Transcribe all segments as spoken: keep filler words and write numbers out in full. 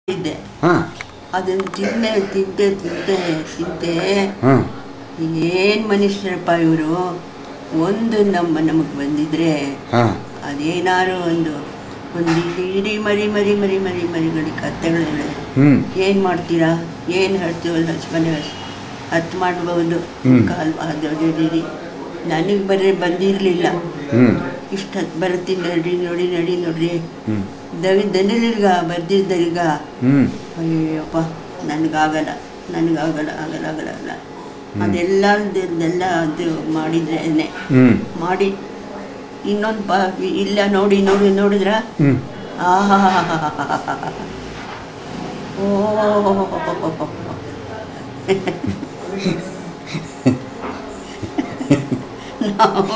ಇದ್ದೆ ಹಾಂ ಅದನ್ನು ತಿಂದೆ ತಿಂದೆ ತಿಂದೆ ತಿಂದೆ ಹಾಂ ಏನು ಮನುಷ್ಯರಪ್ಪ ಇವರು. ಒಂದು ನಮ್ಮ ನಮಗೆ ಬಂದಿದ್ರೆ ಹಾಂ ಅದೇನಾರು ಒಂದು ಒಂದು ಇಡೀ ಮರಿ ಮರಿ ಮರಿ ಮರಿ ಮರಿಗಳಿಗೆ ಕತ್ತೆಗಳು ಹ್ಞೂ ಏನು ಮಾಡ್ತೀರಾ, ಏನು ಹೇಳ್ತೀವಲ್ಲ ಹಚ್ಮನೆ ಹತ್ತು ಮಾಡ್ಬೋದು ಕಾಲು ಅದು. ನನಗೆ ಬರೀ ಬಂದಿರಲಿಲ್ಲ, ಹ್ಞೂ ಇಷ್ಟು ಹತ್ತು ಬರುತ್ತೀನಿ ನಡಿ ನೋಡಿ ನಡಿ ನೋಡ್ರಿ ಹ್ಞೂ ದವಿ ದನಿಲ್ಗ ಬರ್ದಿದ್ದರಿಗ ಹ್ಞೂ ಅಯ್ಯಪ್ಪ ನನಗಾಗಲ್ಲ ನನಗಾಗಲ್ಲ ಆಗಲ್ಲ ಆಗಲ್ಲ ಆಗಲ್ಲ ಅದೆಲ್ಲ ಅದೆಲ್ಲ ಅದು ಮಾಡಿದ್ರೇನೆ ಹ್ಞೂ ಮಾಡಿ ಇನ್ನೊಂದು ಪ ಇಲ್ಲ ನೋಡಿ ನೋಡಿ ನೋಡಿದ್ರ ಹ್ಞೂ ಆಹಾ ಓ ನಾವು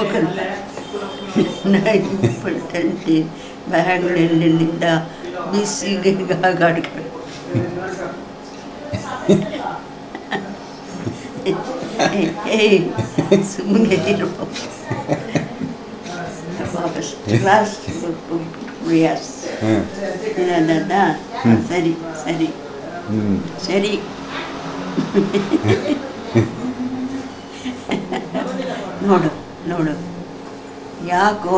ಪಟ್ಟಂತೆ ಬ್ಯಾಗ್ಗಳಲ್ಲಿಂದ ಬಿಸಿಗೆ ಗಾಗಾಡ್ಕೊಂಡು ಏಯ್ ಸುಮ್ಮನೆ ಇರು ಫಸ್ಟ್ ಕ್ಲಾಸ್ ರಿಯಾಸ್ ಇರೋದಾ. ಸರಿ ಸರಿ ಸರಿ ನೋಡು ನೋಡು ಯಾಕೋ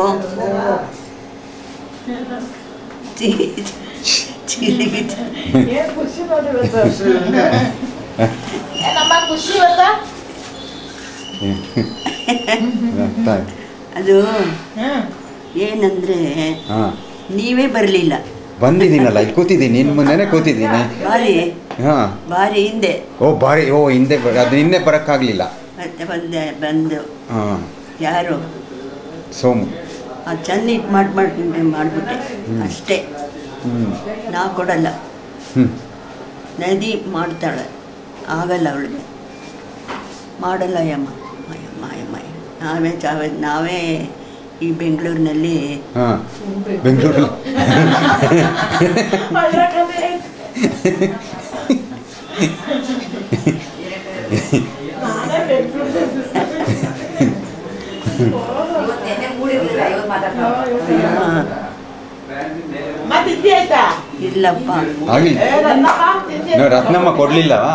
ಅದು ಏನಂದ್ರೆ ನೀವೇ ಬರಲಿಲ್ಲ. ಬಂದಿದ್ದೀನಲ್ಲ ಇಲ್ಲಿ ಕೂತಿದ್ದೀನಿ, ನಿನ್ನ ಮುಂದೆನೇ ಕೂತಿದ್ದೀನಿ. ಬಾರಿ ಹಾಂ ಬಾರಿ ಹಿಂದೆ ಓ ಬಾರಿ ಓ ಹಿಂದೆ ಅದು ಹಿಂದೆ ಬರೋಕ್ಕಾಗಲಿಲ್ಲ. ಮತ್ತೆ ಬಂದೆ ಬಂದು ಹಾಂ ಯಾರು ಸೋಮು ಆ ಚೆನ್ನ ಇಟ್ಟು ಮಾಡಿ ಮಾಡ್ಬಿಟ್ಟೆ ಮಾಡಿಬಿಟ್ಟೆ ಅಷ್ಟೇ. ಹ್ಞೂ ನಾ ಕೊಡಲ್ಲ, ಹ್ಞೂ ನದಿ ಮಾಡ್ತಾಳೆ, ಆಗಲ್ಲ ಅವಳಿಗೆ, ಮಾಡಲ್ಲ ಯಮ್ಮ ಅಯ್ಯಮ್ಮ ಅಯ್ಯಮ್ಮ. ನಾವೇ ಚಾವೆ ನಾವೇ ಈ ಬೆಂಗಳೂರಿನಲ್ಲಿ ಹಾಂ ಬೆಂಗಳೂರಲ್ಲಿ ಇಲ್ಲಪ್ಪ ಆಗಲಿ ರತ್ನಮ್ಮ ಕೊಡ್ಲಿಲ್ಲವಾ?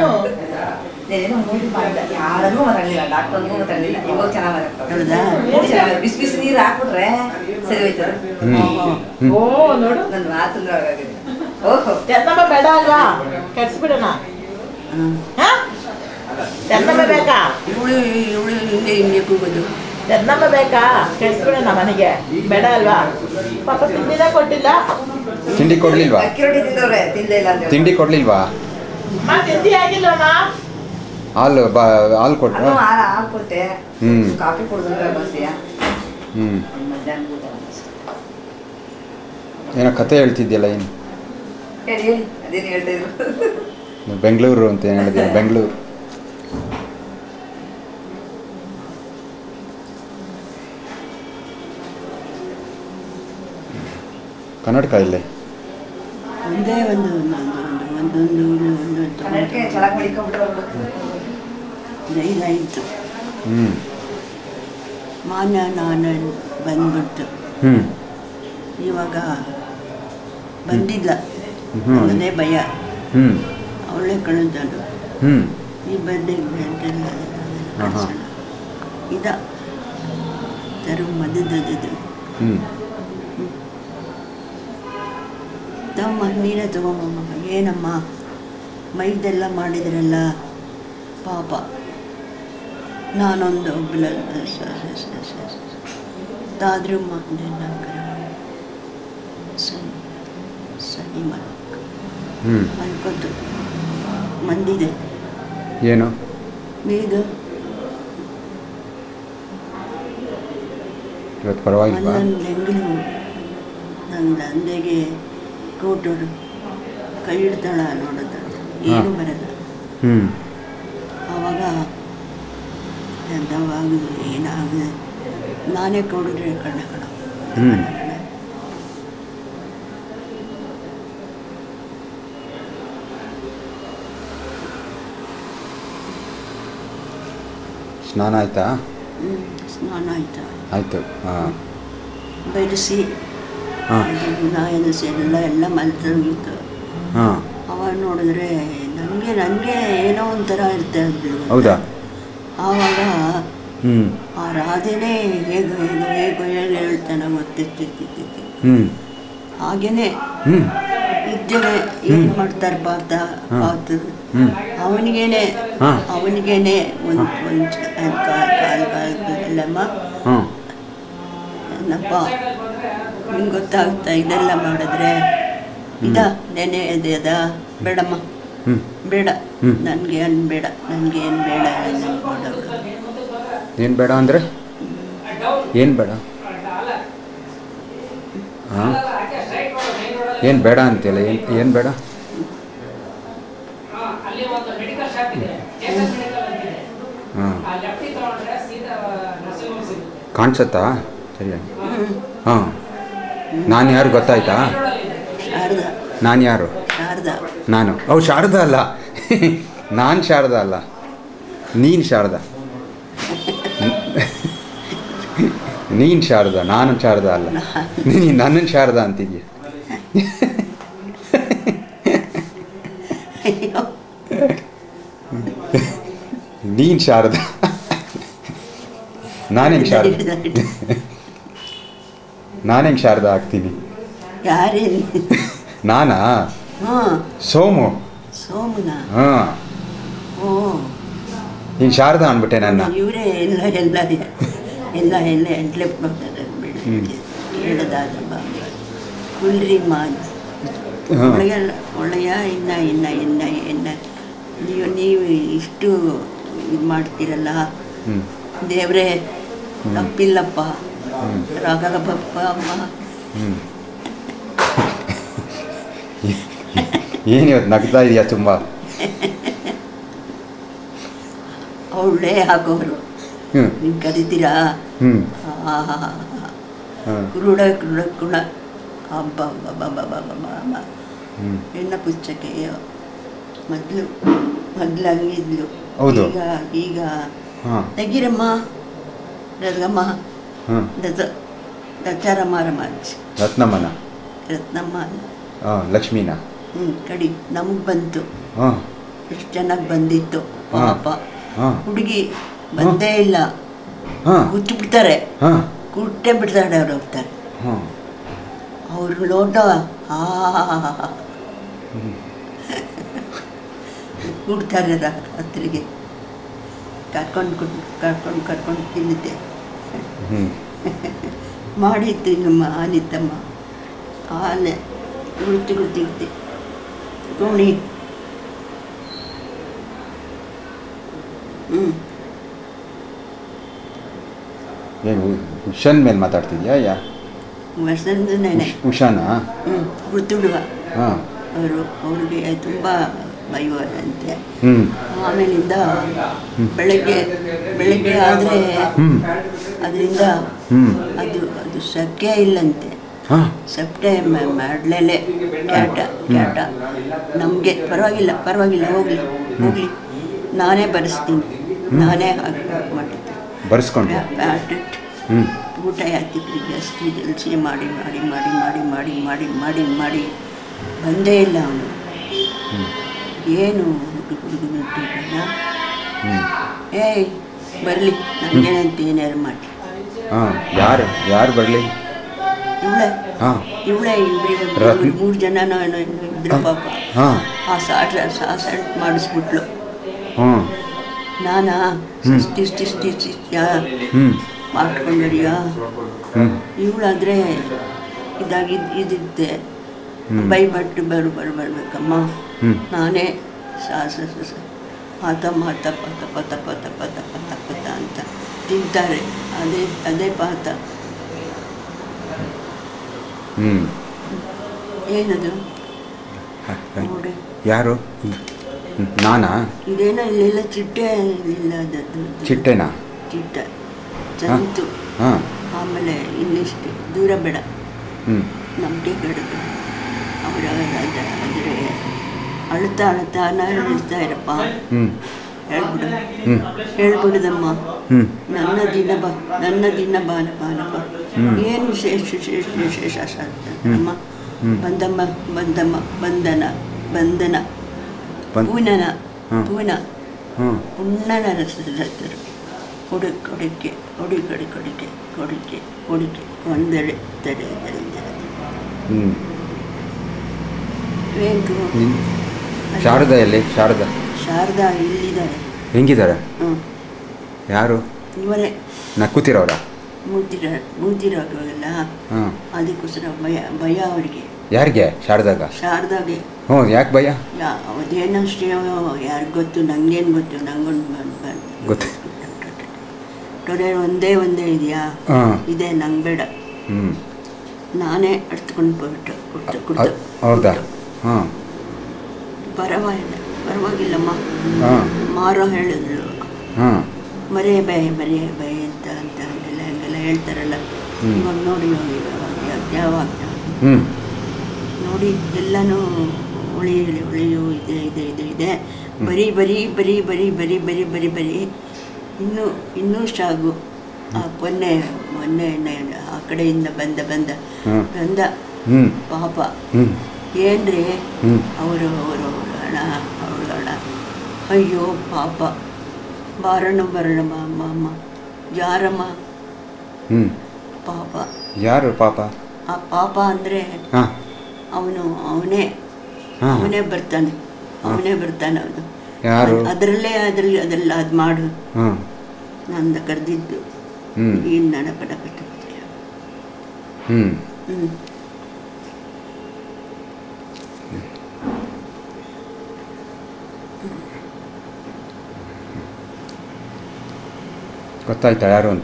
ಯಾರನ್ನೂ ಮಾತಾಡಲಿಲ್ಲ, ಡಾಕ್ಟರ್ನೂ ಮಾತಾಡಲಿಲ್ಲ. ಇವಾಗ ಚೆನ್ನಾಗಿ ಹೌದಾ? ಬಿಸಿ ಬಿಸಿ ನೀರು ಹಾಕ್ಬಿಟ್ರೆ ಸರಿ ಹೋಯ್ತದೆ. ಓ ನೋಡು ನನ್ನ ಮಾತಂದ್ರೆ ಒಳಗಾಗಿದೆ. ಓಹೋ ಎತ್ತಮ್ಮ ಬೇಡ ಅಲ್ವಾ, ಕೆಡ್ಸ್ಬಿಡೋಣ. ಎತ್ತಮ್ಮ ಬೇಕಾ? ಇವಳು ಇವಳು ಹಿಂಗೆ ಹಿಂಗೆ ಕೂಗೋದು. ಎತ್ತಮ್ಮ ಬೇಕಾ? ಕೆಡ್ಸ್ಬಿಡೋಣ ಮನೆಗೆ, ಬೇಡ ಅಲ್ವಾ? ಪಾಪ ತಿಂಡಿನ ಕೊಟ್ಟಿಲ್ಲ. ತಿಂಡಿ ಕೊಡ್ಲಿಲ್ವಾ? ಅಕ್ಕಿ ರೊಟ್ಟಿ ತಿಂದವ್ರೆ, ತಿಂದೇ ಇಲ್ಲ ಅಂತ ತಿಂಡಿ ಕೊಡ್ಲಿಲ್ವಾ? ಅಮ್ಮ ತಿಂಡಿ ಆಗಿಲ್ಲಮ್ಮ. ಹಾಲು ಬಾ ಹಾಲು ಕೊಟ್ಟರು. ಹಾಲು ಹಾಲು ಕೊಟ್ಟೆ. ಹ್ಞೂ ಕಾಫಿ ಕುಡಿದ್ರೆ ಬಸ್ಸಿಯ ಹ್ಞೂ ಮಧ್ಯಾಹ್ನ ಊಟ ಏನೋ ಕತೆ ಹೇಳ್ತಿದ್ಯಲ್ಲ ಏನು? ಹೇಳಿ ಹೇಳಿ ಅದೇನು ಹೇಳ್ತಾ ಇದ್ರು? ಬೆಂಗಳೂರು ಅಂತ ಏನು ಹೇಳಿದ್ಯಾ? ಬೆಂಗಳೂರು ಕನ್ನಡಕ ಇಲ್ಲೇ ಒಂದೇ ಒಂದು ಒಂದೊಂದು ಒಂದೊಂದು ಕನ್ನಡಕ್ಕೆ ಚೆನ್ನಾಗಿ ಮಡಿಕೊಂಡ್ಬಿಟ್ಟು ದೈಲಾಯಿತು. ಹ್ಞೂ ಮಾನ ನಾನು ಬಂದ್ಬಿಡ್ತು. ಹ್ಞೂ ಇವಾಗ ಬಂದಿಲ್ಲ, ಹ್ಞೂ ಅದೇ ಭಯ. ಹ್ಞೂ ಅವಳೇ ಕಳೆದಳು. ಹ್ಞೂ ಈ ಬರ್ಡೇ ಗಂಟೆಲ್ಲ ಹಾಂ ಹಾಂ ಇದ ತರು ಮದದ್ದು ಹ್ಞೂ ತಮ್ಮ ನೀನೇ ತಗೊಂಬಮ್ಮ. ಏನಮ್ಮ ಮೈದೆಲ್ಲ ಮಾಡಿದ್ರಲ್ಲ ಪಾಪ, ನಾನೊಂದು ತಾದ್ರೂ ಮಾಡಿದೆ ಸರಿ ಸರಿ ಮಲ್ಕ ಹ್ಞೂ ಮಲ್ಕೊತು ಮಂದಿದೆ ಏನು ಇದು ಇವತ್ತು ಪರವಾಗಿಲ್ವಾ? ನನ್ನ ಬೆಂಗಳೂರು ನನ್ನ ತಂದೆಗೆ ಕೂಟರು ಕೈ ಹಿಡ್ತಾಳ ನೋಡೋದು ಏನು ಬರಲ್ಲ. ಹ್ಞೂ ಆವಾಗ ಎಂಥವಾಗುದು ಏನಾಗುದು ನಾನೇ ಕೊಡಿದ್ರೆ ಕಣ್ಣ ಕಣ ಹ್ಞೂ ಸ್ನಾನ ಆಯ್ತಾ? ಹ್ಞೂ ಸ್ನಾನ ಆಯ್ತಾ? ಆಯಿತು. ಹಾಂ ಬೆರೆಸಿ ಹಾಂ ನಾಯನಸಿ ಎಲ್ಲ ಎಲ್ಲ ಮಲ್ತೋಗಿತ್ತು. ಹಾಂ ಅವಾಗ ನೋಡಿದ್ರೆ ನನಗೆ ನನಗೆ ಏನೋ ಒಂಥರ ಇರ್ತಾ ಇದ್ಲು. ಹೌದಾ? ಆವಾಗ ಹ್ಞೂ ಆ ರಾಧೆನೇ ಹೇಗೋ ಹೇಗೋ ಹೇಗೋ ಹೇಗೆ ಹೇಳ್ತಾನೆ ಗೊತ್ತಿರ್ತಿರ್ತಿತ್ತು. ಹ್ಞೂ ಹಾಗೇನೆ ಹ್ಞೂ ಇದ್ದೇನೆ ಏನು ಮಾಡ್ತಾರೆ ಪಾತ ಪಾತು ಹ್ಞೂ ಅವನಿಗೇನೆ ಹಾಂ ಅವನಿಗೇನೆ ಒಂದು ಒಂದು ಕಾಲು ಕಾಲು ಕಾಲಲ್ಲಮ್ಮ ಹಾಂ ಏನಪ್ಪ ನಿಂಗೆ ಗೊತ್ತಾಗ್ತಾ ಇದೆಲ್ಲ ಮಾಡಿದ್ರೆ ಇದ ನೆನೆ ಇದೆ ಅದ ಬೇಡಮ್ಮ ಹ್ಞೂ ಬೇಡ ಹ್ಮ್. ನನಗೆ ಏನು ಬೇಡ ನನಗೆ ಏನು ಬೇಡ ಏನು ಮಾಡೋದು ಏನು ಬೇಡ ಅಂದರೆ ಏನು ಬೇಡ? ಹಾಂ ಏನು ಬೇಡ ಅಂತೀಯಲ್ಲ, ಏನು ಏನು ಬೇಡ? ಹಾಂ ಕಾಣಿಸತ್ತಾ ಸರಿಯಾಗಿ? ಹಾಂ ನಾನು ಯಾರು ಗೊತ್ತಾಯ್ತಾ? ಶಾರದಾ ನಾನು ಯಾರು? ಶಾರದಾ ನಾನು ಅವು ಶಾರದಾ ಅಲ್ಲ. ನಾನು ಶಾರದಾ ಅಲ್ಲ, ನೀನು ಶಾರದಾ. ನೀನು ಶಾರದಾ, ನಾನು ಶಾರದಾ ಅಲ್ಲ. ನೀನು ನನ್ನನ್ನು ಶಾರದಾ ಅಂತಿದ್ಯಾ? ಅಯ್ಯೋ ನೀನು ಶಾರದಾ, ನಾನೇನು ಶಾರದಾ? ನಾನೇನು ಶಾರದಾ ಆಗ್ತೀನಿ? ಯಾರೇನು? ನಾನಾ? ಹಾಂ ಸೋಮು. ಸೋಮನ. ಹಾಂ ಓ ನೀನು ಶಾರದಾ ಅಂದ್ಬಿಟ್ಟೆ ನನ್ನ. ಇವರೇ ಎಲ್ಲ ಎಲ್ಲ ಎಲ್ಲ ಎಲ್ಲ ಎಂಟ್ಲೆ ಬರ್ತಾರೆ ಬೆಳಿಗ್ಗೆ ಹೇಳದಾದ ಕುಲ್ರಿ ಮಾನ್ ಹಾಂ ಒಳ್ಳೆಯ ಒಳ್ಳೆಯ ಇನ್ನ ಇನ್ನ ಇನ್ನ ಇನ್ನ ನೀವು ನೀವು ಇಷ್ಟು ಇದು ಮಾಡ್ತೀರಲ್ಲ ಹ್ಞೂ ದೇವರೇ ತಪ್ಪಿಲ್ಲಪ್ಪ ಹ್ಞೂ ರಾಘವಪ್ಪ ಅಮ್ಮ. ಹ್ಞೂ ಏನು ಇವತ್ತು ನಗ್ತಾ ಇದೆಯಾ ತುಂಬ? ಅವಳೇ ಹಾಕೋರು ಹ್ಞೂ ನೀವು ಕರಿತೀರಾ? ಹ್ಞೂ ಆಹಾ ಹಾಂ ಕುರುಡ ಕುರುಡ ಕುಣ ಹಬ್ಬ ಹಬ್ಬ ಹಬ್ಬ ಹಬ್ಬ ಹಬ್ಬ ಹ್ಞೂ ಹೆಣ್ಣ ಪುಸ್ತಕೆ ಮೊದಲು ಮೊದಲು ಹಂಗಿದ್ಲು. ಹೌದು. ಈಗ ಈಗ ಹಾಂ ತೆಗಿರಮ್ಮ ರತ್ನಮ್ಮ ಹಾಂ ದಸ ದಚಾರಮ್ಮ ರಮ್ಮ ರತ್ನಮ್ಮನ. ರತ್ನಮ್ಮ ಅಲ್ಲ. ಹಾಂ ಲಕ್ಷ್ಮೀನ. ಹ್ಞೂ ಕಡಿ ನಮಗೆ ಬಂತು. ಹಾಂ ಎಷ್ಟು ಚೆನ್ನಾಗಿ ಬಂದಿತ್ತು ಪಾಪ. ಹಾಂ ಹುಡುಗಿ ಬಂದೇ ಇಲ್ಲ. ಹಾಂ ಕೂತು ಬಿಡ್ತಾರೆ, ಹಾಂ ಕೂಟೇ ಬಿಡ್ತಾರೆ ಅವ್ರು ಹೋಗ್ತಾರೆ. ಹಾಂ ಅವ್ರ ಲೋಟ ಆ ಕೂಡ್ತಾರೆ ರಾತ್ರಿಗೆ ಕರ್ಕೊಂಡು ಕೊಟ್ಟು ಕರ್ಕೊಂಡು ಕರ್ಕೊಂಡು ತಿನ್ನುತ್ತೆ. ಹ್ಞೂ ಮಾಡಿತ್ತು ನಮ್ಮ ಆನಿತ್ತಮ್ಮ ಆನೆ ಗುರ್ತಿ ಗುರ್ತಿ ಗುರ್ತಿ ಕೋಣಿ. ಹ್ಞೂ ಏನು ಉಷನ್ ಮೇಲೆ ಮಾತಾಡ್ತಿದ್ಯಾ? ಯಾ ವರ್ಷನೇ ಉಷಾನಾ? ಹ್ಞೂ ಗುರ್ತಿಡುವ ಹಾಂ ಅವರು ಅವ್ರಿಗೆ ತುಂಬ ಬೈಯೋರಂತೆ. ಹ್ಞೂ ಆಮೇಲಿಂದ ಬೆಳಗ್ಗೆ ಬೆಳಗ್ಗೆ ಆದರೆ ಹ್ಞೂ ಅದರಿಂದ ಹ್ಞೂ ಅದು ಅದು ಸಖ್ಯ ಇಲ್ಲಂತೆ. ಹಾಂ ಸೆಪ್ಟೆ ಮಾಡಲೇಲೆ ಕ್ಯಾಟ ಕ್ಯಾಟ ನಮಗೆ ಪರವಾಗಿಲ್ಲ ಪರವಾಗಿಲ್ಲ ಹೋಗಲಿ ಹೋಗಲಿ ನಾನೇ ಬರೆಸ್ತೀನಿ, ನಾನೇ ಹಾಕಿ ಮಾಡಿದ್ದೆ. ಬರ್ಸ್ಕೊಂಡು ಪ್ಯಾಟೆಟ್ ಹ್ಞೂ ಊಟ ಯಾತಿಕ್ರಿ ಜಾಸ್ತಿ ಜಲ್ಸಿ ಮಾಡಿ ಮಾಡಿ ಮಾಡಿ ಮಾಡಿ ಮಾಡಿ ಮಾಡಿ ಮಾಡಿ ಮಾಡಿ ಬಂದೇ ಇಲ್ಲ ಅವನು. ಹ್ಞೂ ಏನು ಹುಡುಗ ಹುಡುಗನ ಇಟ್ಟಿದ್ದಲ್ಲ. ಹ್ಞೂ ಏಯ್ ಬರಲಿ ನನಗೇನಂತ ಏನಾರು ಮಾಡಿ. ಹಾಂ ಯಾರು ಯಾರು ಬರಲಿ? ಇವಳೆ ಹಾಂ ಇವಳೆ ಇವ್ರಿಗೆ ರತ್ನ- ಮೂರು ಜನನೋ ಏನೋ ಇದ್ರು ಪಾಪ. ಹಾಂ ಆ ಸಾಟ್ ಆ ಸೆಟ್ ಮಾಡಿಸ್ಬಿಟ್ಲು. ಹ್ಞೂ ನಾನಾ ಹ್ಮ್. ಇಷ್ಟು ಇಷ್ಟು ಇಷ್ಟು ಇಷ್ಟು ಹ್ಞೂ ಮಾಡ್ಕೊಂಡ್ರಿಯಾ ಹ್ಞೂ ಇವಳಾದರೆ ಇದಾಗಿ ಇದಿರುತ್ತೆ. ಹ್ಮ್. ಬೈಬಟ್ಟು ಬರು ಬರು ಬರ್ಬೇಕಮ್ಮ. ಹ್ಞೂ ನಾನೇ ಸಾಸ ಸ ಮಾತ ಮಾತ ಪತ ಪತ ಪತ ಪತ ಪತ ಪತ ಅಂತ ತಿಂತಾರೆ. ಅದೇ ಅದೇ ಪಾತ. ಹ್ಞೂ ಏನದು ನೋಡಿ ಯಾರು? ನಾನಾ? ಇದೇನೋ ಇಲ್ಲೆಲ್ಲ ಚಿಟ್ಟೆ ಇಲ್ಲ ಅದದ್ದು ಚಿಟ್ಟೆನಾ? ಚಿಟ್ಟೆ ಚಂತು. ಹಾಂ ಆಮೇಲೆ ಇನ್ನಿಷ್ಟು ದೂರ ಬೇಡ ಹ್ಞೂ ನಮಗೆ ಬೇಡದು. ಅವರ ಆದರೆ ಅಳ್ತಾ ಅಳ್ತಾ ನಾನು ಇರ್ತಾ ಇರಪ್ಪ ಹ್ಞೂ ಹೇಳ್ಬಿಡು ಹ್ಞೂ ಹೇಳ್ಬಿಡುದಮ್ಮ. ಹ್ಞೂ ನನ್ನ ದಿನ ಬ ನನ್ನ ದಿನ ಬಾನ ಬಾನಪ್ಪ. ಹ್ಮ್. ಏನು ವಿಶೇಷ ವಿಶೇಷ ವಿಶೇಷ ಅಮ್ಮ. ಹ್ಮ್. ಬಂದಮ್ಮ ಬಂದಮ್ಮ ಬಂದನ ಬಂಧನ ಬಂದ್- ಪೂನನ ಹ್ಮ್. ಪೂನ ಹ್ಞೂ ಪುಣ್ಣನ ರಸರು ಕೊಡು ಕೊಡಿಕೆ ಕೊಡಿ ಕೊಡಿ ಕೊಡಿಕೆ ಕೊಡಿಕೆ ಕೊಡಿಕೆ ಒಂದೆಡೆ ತಡೆ ತಡೆ ತಡೆ ಹ್ಞೂ ಬೇಕು ನಿನ್ ಶಾರದಾ ಎಲ್ಲಿ ಶಾರದಾ ಶಾರದಾ ಇಲ್ಲಿದ್ದಾರೆ. ಹೆಂಗಿದ್ದಾರೆ? ಹ್ಞೂ ಯಾರು? ಇವರೇ ನಾ ಕೂತಿರೋರ? ಮೂತಿರ ಮೂತಿರೋಲ್ಲ. ಹಾಂ. ಅದಕ್ಕೋಸ್ಕರ ಭಯ ಭಯ ಅವರಿಗೆ. ಯಾರಿಗೆ? ಶಾರದಾಗ? ಶಾರದಾಗೆ. ಹ್ಞೂ, ಯಾಕೆ ಭಯ? ಯಾ ಅದೇನಷ್ಟೇ ಯಾರಿಗೆ ಗೊತ್ತು, ನಂಗೇನು ಗೊತ್ತು, ನಂಗೊಂದು ಗೊತ್ತು. ಟೊರೆ ಒಂದೇ ಒಂದೇ ಇದೆಯಾ? ಹಾಂ. ಇದೆ, ನಂಗೆ ಬೇಡ. ಹ್ಞೂ. ನಾನೇ ಅಡ್ತ್ಕೊಂಡು ಹೋಗ್ಬಿಟ್ಟು ಕೊಡ್ತು ಕೊಡ್ತು. ಹೌದಾ? ಹಾಂ. ಪರವಾಗಿಲ್ಲ ಪರವಾಗಿಲ್ಲಮ್ಮ. ಹಾಂ. ಮಾರೋ ಹೇಳಿದ್ರು ಹಾಂ. ಮರೆ ಬೈ ಮರೆ ಬೈ ಅಂತ ಅಂತ ಹಂಗೆಲ್ಲ ಹಂಗೆಲ್ಲ ಹೇಳ್ತಾರಲ್ಲ. ಹ್ಮ್. ಇವಾಗ ನೋಡಿ ಇವಾಗ ಯಾವಾಗ ಹ್ಞೂ. ನೋಡಿ ಎಲ್ಲನೂ ಉಳಿ ಉಳಿಯು ಇದೆ ಇದೆ ಇದೆ ಇದೆ ಬರೀ ಬರೀ ಬರೀ ಬರೀ ಬರೀ ಬರೀ ಬರೀ ಬರೀ ಇನ್ನೂ ಇನ್ನೂ ಸಾಗು. ಆ ಮೊನ್ನೆ ಮೊನ್ನೆ ಆ ಕಡೆಯಿಂದ ಬಂದ ಬಂದ ಹ್ಮ್. ಬಂದ ಹ್ಞೂ. ಪಾಪ ಹ್ಞೂ. ಏನ್ರಿ ಹ್ಞೂ. ಅವರು ಅವರು ಹಣ ಅವಳ ಹಣ. ಅಯ್ಯೋ ಪಾಪ ಬಾರಣ ಬರೋಣಮ್ಮ ಅಮ್ಮ ಅಮ್ಮ ಯಾರಮ್ಮ ಹ್ಞೂ. ಪಾಪ. ಯಾರು ಪಾಪ? ಆ ಪಾಪ ಅಂದರೆ ಹಾಂ. ಅವನು ಅವನೇ ಹಾಂ. ಅವನೇ ಬರ್ತಾನೆ ಅವನೇ ಬರ್ತಾನೆ ಅವನು. ಯಾರು? ಅದರಲ್ಲೇ ಅದರಲ್ಲಿ ಅದೆಲ್ಲ ಅದು ಮಾಡು ಹಾಂ. ನಂದ ಕರೆದಿದ್ದು. ಹ್ಞೂ. ಏನು ನಡಪಡ ಕಟ್ಟುತ್ತೆ. ಹ್ಞೂ. ಹ್ಞೂ. ಗೊತ್ತಾಯ್ತಾ ಯಾರು ಅಂತ?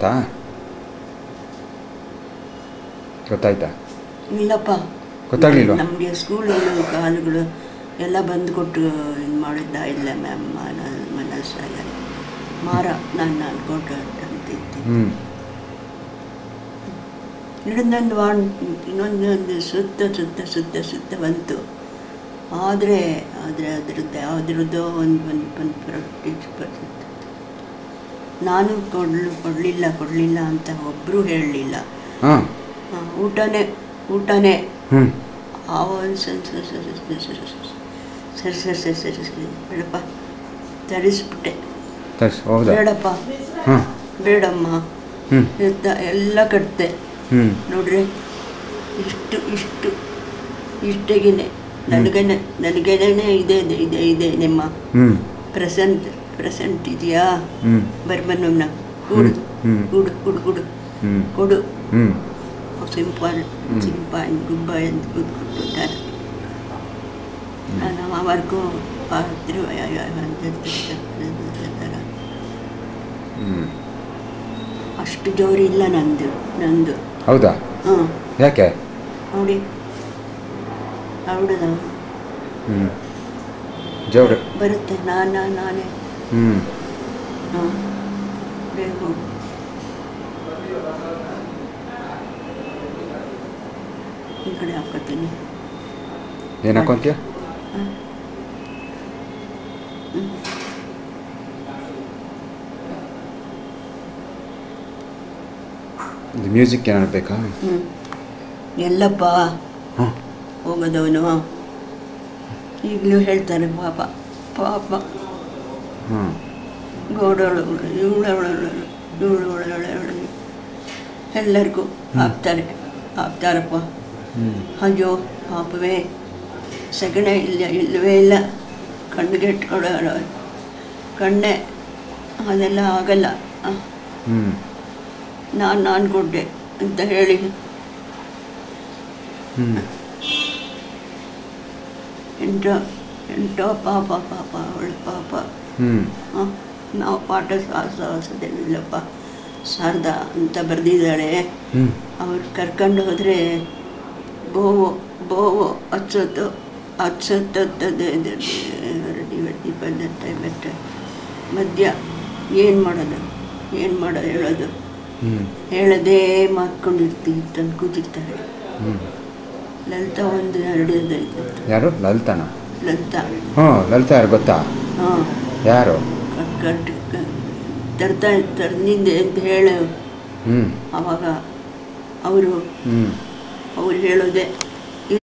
ಗೊತ್ತಾಯ್ತಾ? ಇಲ್ಲಪ್ಪ, ಗೊತ್ತಾಗ್ಲಿಲ್ವಾ? ನಮಗೆ ಸ್ಕೂಲುಗಳು ಕಾಲುಗಳು ಎಲ್ಲ ಬಂದು ಕೊಟ್ಟು ಇದು ಮಾಡಿದ್ದ ಇಲ್ಲ ಮ್ಯಾಮ್ ಮನಸ್ಸಾಗ ಮಾರ ನಾನು ಅನ್ಕೊಟ್ಟು ಅಂತಿದ್ದೆ. ಹ್ಞೂ. ಇನ್ನೊಂದೊಂದು ವಾಣ್ ಇನ್ನೊಂದು ಒಂದು ಸುತ್ತ ಸುತ್ತ ಸುತ್ತ ಸುತ್ತ ಬಂತು. ಆದರೆ ಆದರೆ ಅದರದ್ದು ಯಾವುದ್ರದ್ದೋ ಒಂದು ಒಂದು ಒಂದು ಪ್ರೊಟೆಕ್ಟ್ ಬರ್ತಿತ್ತು. ನಾನು ಕೊಡ್ಲು ಕೊಡಲಿಲ್ಲ ಕೊಡಲಿಲ್ಲ ಅಂತ ಒಬ್ಬರು ಹೇಳಲಿಲ್ಲ. ಹಾಂ. ಊಟನೇ ಊಟನೇ ಹ್ಞೂ. ಆ ಒಂದು ಸರಿ ಸರಿ ಸರಿ ಸರಿ ಸರಿ ಸರಿ ಸರಿ ಸರಿ ಸರಿ ಸರಿ ಬೇಡಪ್ಪ ತರಿಸ್ಬಿಟ್ಟೆ. ತರ್ಸ್ ಹೌದಾ? ಬೇಡಪ್ಪ ಹಾಂ. ಬೇಡಮ್ಮ ಹ್ಞೂ. ಎತ್ತ ಎಲ್ಲ ಕಟ್ತೆ ಹ್ಞೂ. ನೋಡ್ರಿ ಇಷ್ಟು ಇಷ್ಟು ಇಷ್ಟಗಿನೇ ನನಗೇನೆ ನನಗೇನೆ ಇದೆ ಇದೆ ಇದೆ ಇದೆ ನಿಮ್ಮ ಹ್ಞೂ. ಪ್ರೆಸೆಂಟ್ ಪ್ರೆಸೆಂಟ್ ಇದೆಯಾ? ಹ್ಞೂ. ಬರ್ಬನ್ನೊಮ್ಮನ ಕೂಡು ಹ್ಮ್. ಕೂಡು ಕೂಡು ಕೂಡು ಹ್ಞೂ. ಕೊಡು. ಹ್ಞೂ. ಸಿಂಪಾಯ್ ಸಿಂಪಾಯ್ ಗುಬ್ಬಾಯ್ ಅಂತ ಕೂತ್ಕೊಟ್ಟಿದ್ದಾರೆ. ನಾನು ಅವರಿಗೂ ಪಾತ್ರೆ ಥರ ಹ್ಞೂ. ಅಷ್ಟು ಜೋರಿಲ್ಲ ನಂದು ನಂದು ಹೌದಾ? ಹ್ಞೂ. ಯಾಕೆ? ನೋಡಿ ಅವಳದ ಹ್ಞೂ. ಜೋರು ಬರುತ್ತೆ. ನಾನು ನಾನೇ ಹ್ಞೂ. ಹಾಂ ಬೇಗ ಹೋಗು. ಈ ಕಡೆ ಹಾಕೋತೀನಿ. ಏನು ಹಾಕೊಂತೀಯ? ಹಾಂ. ಹ್ಞೂ. ಇದು ಮ್ಯೂಸಿಕ್ ಏನಾರು ಬೇಕಾ? ಹ್ಞೂ. ಎಲ್ಲಪ್ಪ ಹಾಂ. ಹೋಗೋದವನು ಈಗಲೂ ಹೇಳ್ತಾರೆ ಪಾಪ ಪಾಪ ಹಾಂ. ಗೋಡೋಳು ಇವಳವಳು ಇವಳು ಒಳೊಳೆ ಎಲ್ಲರಿಗೂ ಹಾಕ್ತಾರೆ ಹಾಕ್ತಾರಪ್ಪ. ಹ್ಞೂ. ಅಯ್ಯೋ ಪಾಪವೇ ಸಗಣೆ ಇಲ್ಲ ಇಲ್ಲವೇ ಇಲ್ಲ. ಕಣ್ಣಿಗೆ ಇಟ್ಕೊಳ್ಳೋ ಕಣ್ಣೆ ಅದೆಲ್ಲ ಆಗಲ್ಲ. ಹ್ಞೂ. ನಾನು ನಾನು ಕೊಟ್ಟೆ ಅಂತ ಹೇಳಿ ಹ್ಞೂ. ಎಂಟೋ ಎಂಟೋ ಪಾಪ ಪಾಪ ಅವಳು ಪಾಪ. ಹ್ಞೂ. ಹಾಂ. ನಾವು ಪಾಠ ಸಾಹಸದೇನಿಲ್ಲಪ್ಪ. ಶಾರದಾ ಅಂತ ಬರೆದಿದ್ದಾಳೆ. ಹ್ಞೂ. ಅವ್ರು ಕರ್ಕೊಂಡು ಹೋದರೆ ಬೋವು ಬೋವು ಹಚ್ಚೊತ್ತು ಹಚ್ಚೊತ್ತತ್ತದೆ ಹೊರಡಿ ಹೊರಡಿ ಬಂದತ್ತೆ ಬೆಟ್ಟ ಮಧ್ಯ ಏನು ಮಾಡೋದು ಏನು ಮಾಡೋದು ಹೇಳೋದು ಹ್ಞೂ. ಹೇಳೋದೇ ಮಾಡ್ಕೊಂಡಿರ್ತೀವಿ ತಂದು ಕೂತಿರ್ತಾರೆ. ಹ್ಞೂ. ಲಲಿತಾ ಒಂದು ನಡೆಯೋದೈತೆ. ಯಾರು? ಲಲಿತಾನ? ಲಲಿತಾ. ಹ್ಞೂ. ಲಲಿತಾ ಯಾರು ಗೊತ್ತಾ? ಹಾಂ. ಯಾರು? ಕಟ್ ಕಟ್ ತರ್ತಾ ತರ್ನಿಂದೆ ಅಂತ ಹೇಳು. ಹ್ಞೂ. ಆವಾಗ ಅವರು ಹ್ಞೂ. ಅವ್ರು ಹೇಳೋದೆ